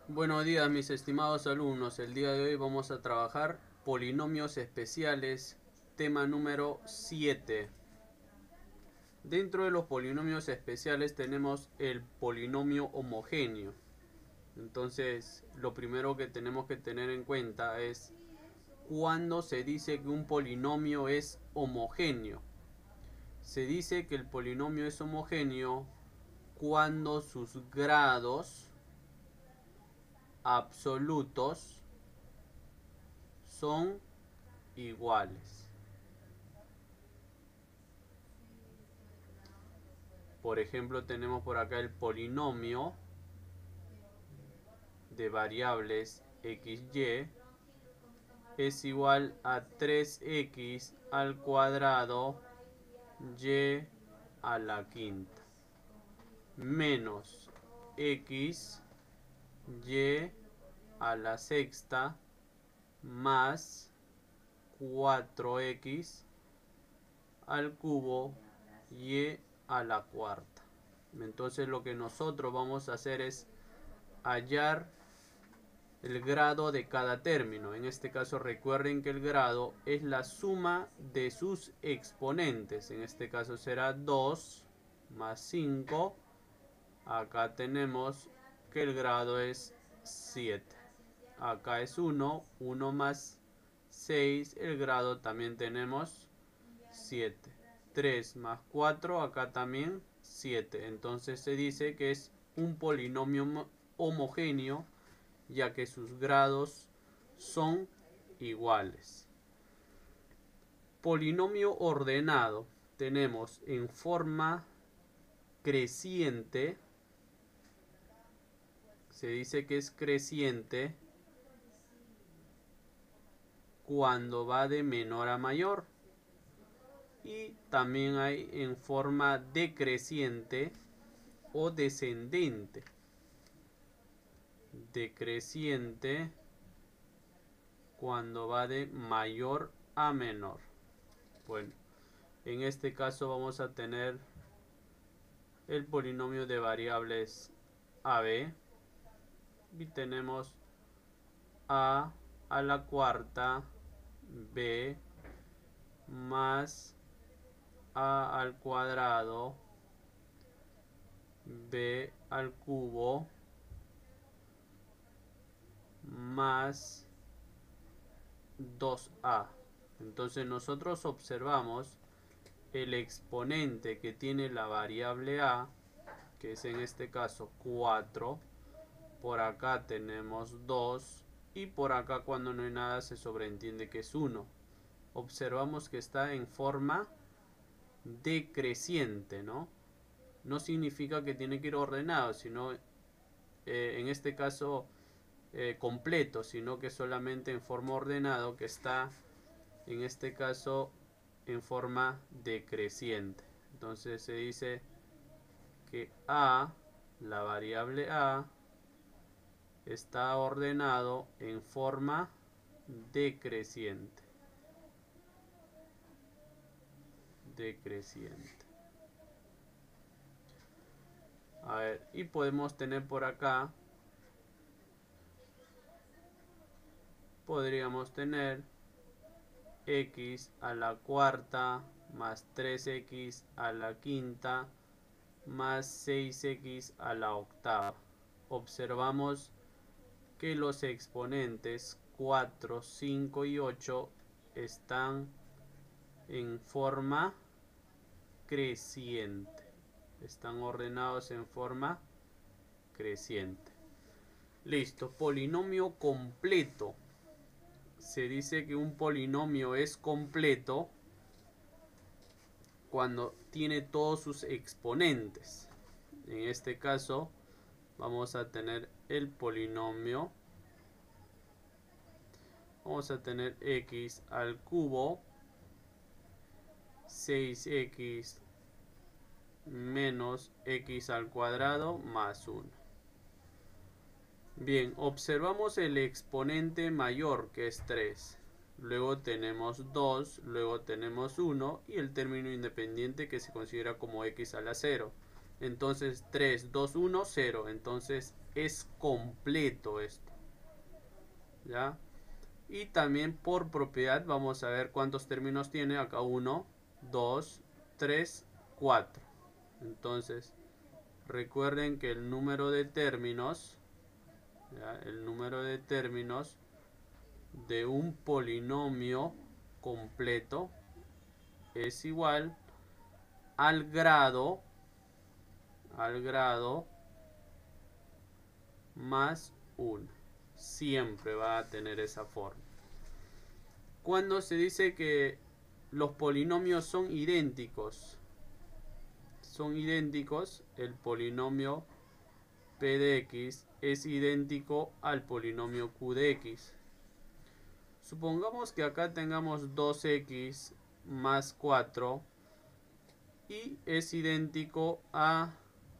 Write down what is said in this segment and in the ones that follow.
Buenos días mis estimados alumnos, el día de hoy vamos a trabajar polinomios especiales, tema número 7. Dentro de los polinomios especiales tenemos el polinomio homogéneo. Entonces, lo primero que tenemos que tener en cuenta es cuándo se dice que un polinomio es homogéneo. Se dice que el polinomio es homogéneo cuando sus grados absolutos son iguales. Por ejemplo, tenemos por acá el polinomio de variables xy es igual a 3x al cuadrado y a la quinta menos x y a la sexta más 4x al cubo y a la cuarta. Entonces lo que nosotros vamos a hacer es hallar el grado de cada término. En este caso recuerden que el grado es la suma de sus exponentes. En este caso será 2 más 5. Acá tenemos que el grado es 7. Acá es 1. 1 más 6. El grado también tenemos 7. 3 más 4. Acá también 7. Entonces se dice que es un polinomio homogéneo, ya que sus grados son iguales. Polinomio ordenado tenemos en forma creciente. Se dice que es creciente cuando va de menor a mayor. Y también hay en forma decreciente o descendente. Decreciente cuando va de mayor a menor. Bueno, en este caso vamos a tener el polinomio de variables AB y tenemos a la cuarta b más a al cuadrado b al cubo más 2a. Entonces nosotros observamos el exponente que tiene la variable a, que es en este caso 4. Por acá tenemos 2 y por acá cuando no hay nada se sobreentiende que es 1. Observamos que está en forma decreciente, ¿no? No significa que tiene que ir ordenado, sino en este caso completo, sino que solamente en forma ordenado, que está en este caso en forma decreciente. Entonces se dice que a, la variable a, está ordenado en forma decreciente. Decreciente. A ver, y podemos tener por acá, podríamos tener x a la cuarta más 3x a la quinta más 6x a la octava. Observamos que los exponentes 4, 5 y 8 están en forma creciente. Están ordenados en forma creciente. Listo, polinomio completo. Se dice que un polinomio es completo cuando tiene todos sus exponentes. En este caso vamos a tener el polinomio. Vamos a tener x al cubo 6x menos x al cuadrado más 1. Bien, observamos el exponente mayor, que es 3. Luego tenemos 2, luego tenemos 1 y el término independiente que se considera como x a la 0. Entonces 3, 2, 1, 0. Entonces es completo esto, ¿ya? Y también por propiedad vamos a ver cuántos términos tiene. Acá 1, 2, 3, 4. Entonces, recuerden que el número de términos, ¿ya? El número de términos de un polinomio completo es igual al grado más 1. Siempre va a tener esa forma. Cuando se dice que los polinomios son idénticos, el polinomio p de x es idéntico al polinomio q de x. Supongamos que acá tengamos 2x más 4 y es idéntico a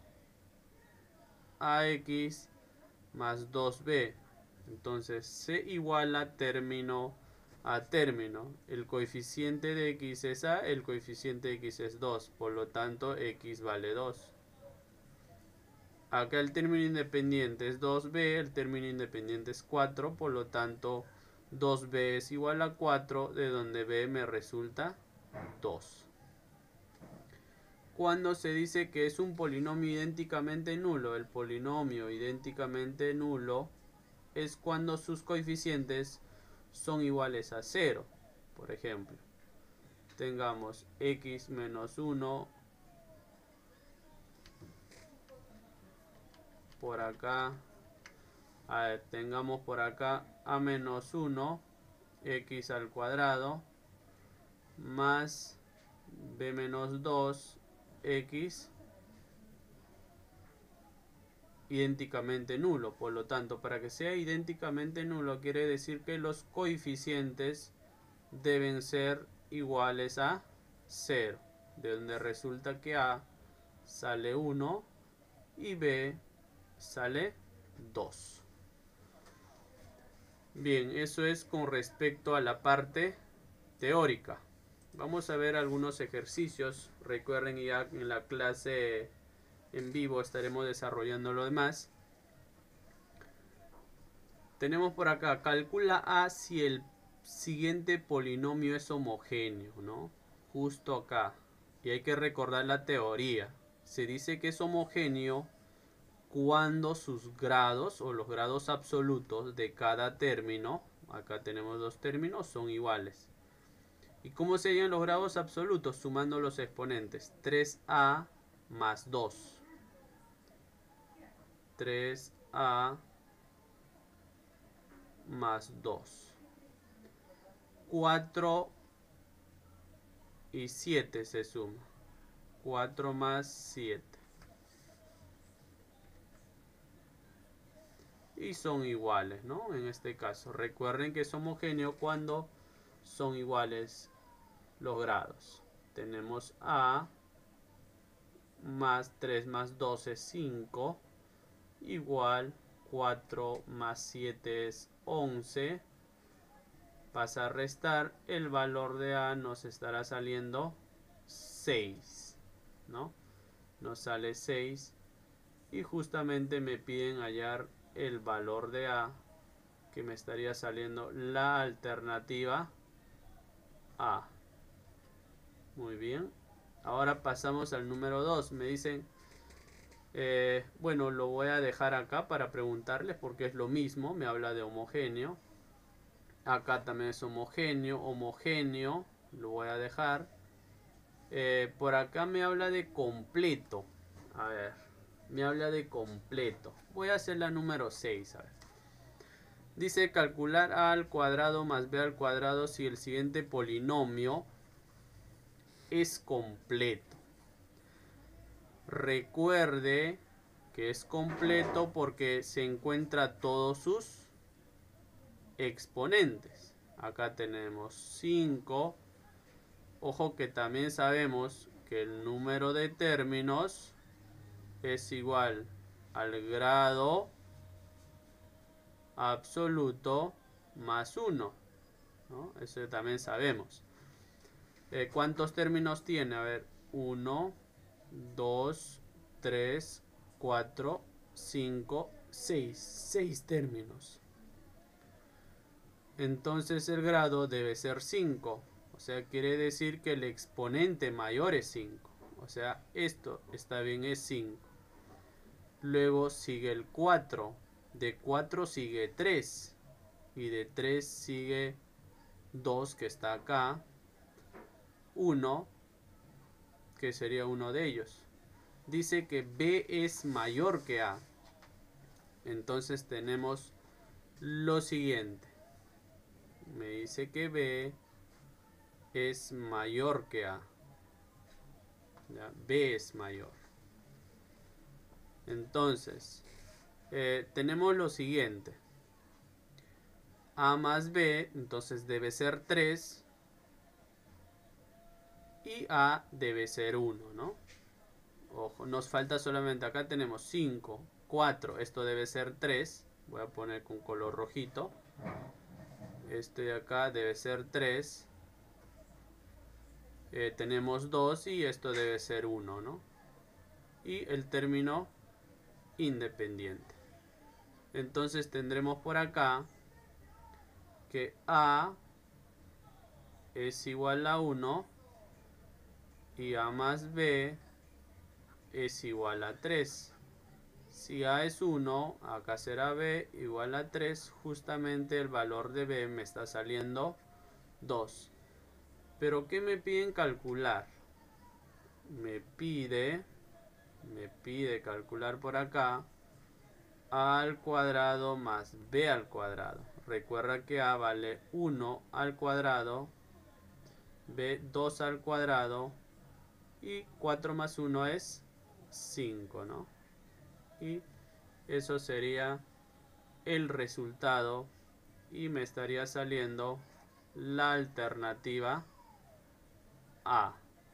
ax más 2b. Entonces se iguala término a término. El coeficiente de x es a, el coeficiente de x es 2, por lo tanto x vale 2. Acá el término independiente es 2b, el término independiente es 4, por lo tanto 2b es igual a 4, de donde b me resulta 2. Cuando se dice que es un polinomio idénticamente nulo, el polinomio idénticamente nulo es cuando sus coeficientes son iguales a 0. Por ejemplo, tengamos x menos 1 por acá, tengamos por acá a menos 1 x al cuadrado más b menos 2 x idénticamente nulo. Por lo tanto, para que sea idénticamente nulo quiere decir que los coeficientes deben ser iguales a 0, de donde resulta que a sale 1 y b sale 2. Bien, eso es con respecto a la parte teórica. Vamos a ver algunos ejercicios. Recuerden, ya en la clase en vivo estaremos desarrollando lo demás. Tenemos por acá, calcula a si el siguiente polinomio es homogéneo, ¿no? Justo acá. Y hay que recordar la teoría. Se dice que es homogéneo cuando sus grados o los grados absolutos de cada término, acá tenemos dos términos, son iguales. ¿Y cómo serían los grados absolutos? Sumando los exponentes. 3a más 2. 3a más 2. 4 y 7 se suma. 4 más 7. Y son iguales, ¿no? En este caso. Recuerden que es homogéneo cuando son iguales los grados. Tenemos a más 3 más 2 es 5. Igual 4 más 7 es 11. Pasa a restar, el valor de a nos estará saliendo 6, ¿no? Nos sale 6 y justamente me piden hallar el valor de a, que me estaría saliendo la alternativa a. Muy bien. Ahora pasamos al número 2. Me dicen, bueno, lo voy a dejar acá para preguntarles porque es lo mismo. Me habla de homogéneo. Acá también es homogéneo, lo voy a dejar. Por acá me habla de completo. A ver, me habla de completo. Voy a hacer la número 6, a ver. Dice calcular a al cuadrado más b al cuadrado si el siguiente polinomio es completo. Recuerde que es completo porque se encuentra todos sus exponentes. Acá tenemos 5. Ojo que también sabemos que el número de términos es igual al grado absoluto más 1, ¿no? Eso también sabemos. ¿Cuántos términos tiene? A ver, 1, 2, 3, 4, 5, 6 términos. Entonces el grado debe ser 5. O sea, quiere decir que el exponente mayor es 5. O sea, esto está bien, es 5. Luego sigue el 4. De 4 sigue 3. Y de 3 sigue 2, que está acá. 1, que sería uno de ellos. Dice que B es mayor que A. Entonces tenemos lo siguiente. Me dice que B es mayor que A. ¿Ya? B es mayor. Entonces, tenemos lo siguiente. A más B, entonces debe ser 3. Y A debe ser 1, ¿no? Ojo, nos falta solamente, acá tenemos 5, 4, esto debe ser 3. Voy a poner con color rojito. Este de acá debe ser 3. Tenemos 2 y esto debe ser 1, ¿no? Y el término independiente. Entonces tendremos por acá que A es igual a 1 y A más B es igual a 3. Si A es 1, acá será B igual a 3. Justamente el valor de B me está saliendo 2. Pero ¿qué me piden calcular? Me pide calcular por acá A al cuadrado más B al cuadrado. Recuerda que A vale 1 al cuadrado, B 2 al cuadrado y 4 más 1 es 5, ¿no? Y eso sería el resultado y me estaría saliendo la alternativa A.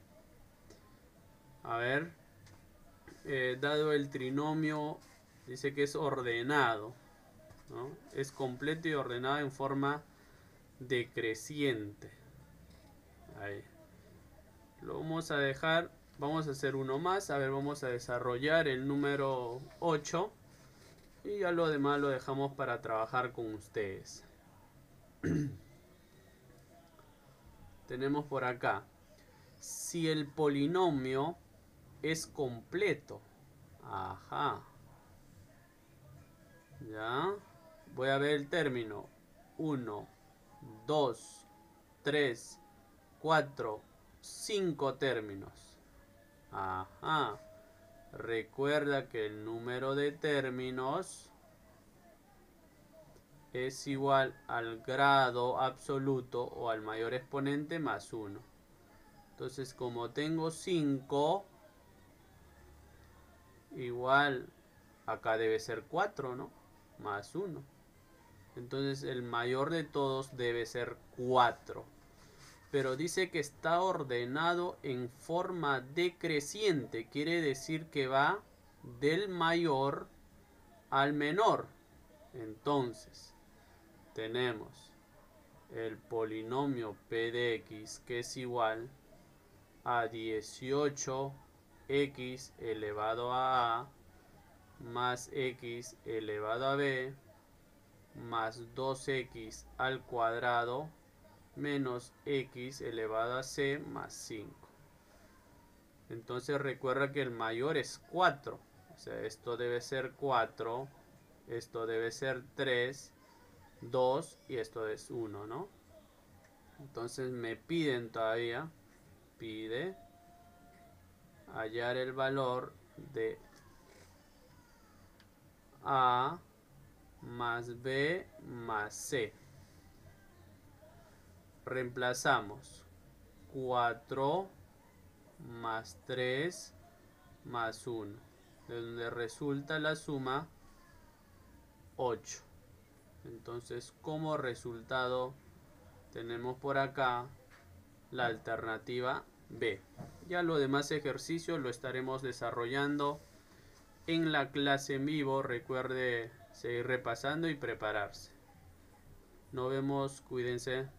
A ver, dado el trinomio, dice que es ordenado, ¿no? Es completo y ordenado en forma decreciente. Ahí. Lo vamos a dejar, vamos a hacer uno más. A ver, vamos a desarrollar el número 8. Y ya lo demás lo dejamos para trabajar con ustedes. Tenemos por acá. Si el polinomio es completo. Ajá. Ya. Voy a ver el término. 1, 2, 3, 4, 5 términos. Ajá. Recuerda que el número de términos es igual al grado absoluto o al mayor exponente más 1. Entonces, como tengo 5, igual acá debe ser 4, ¿no? Más 1. Entonces, el mayor de todos debe ser 4. Pero dice que está ordenado en forma decreciente. Quiere decir que va del mayor al menor. Entonces, tenemos el polinomio p de x, que es igual a 18x elevado a más x elevado a b más 2x al cuadrado menos x elevado a c más 5. Entonces recuerda que el mayor es 4. O sea, esto debe ser 4, esto debe ser 3, 2 y esto es 1, ¿no? Entonces me piden todavía, pide hallar el valor de A más B más C. Reemplazamos 4 más 3 más 1, de donde resulta la suma 8. Entonces, como resultado tenemos por acá la alternativa B. Ya los demás ejercicios lo estaremos desarrollando en la clase en vivo. Recuerde seguir repasando y prepararse. Nos vemos, cuídense.